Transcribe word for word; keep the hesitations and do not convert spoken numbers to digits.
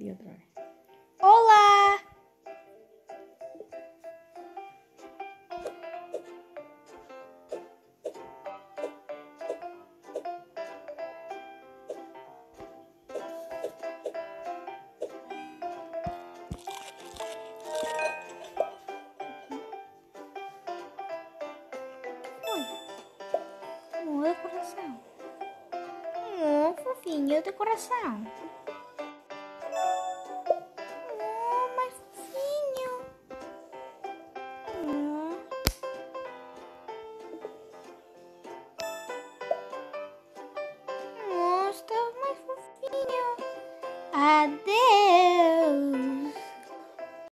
ali atrás. Olá! Oi, coração. Oh, fofinho, teu coração.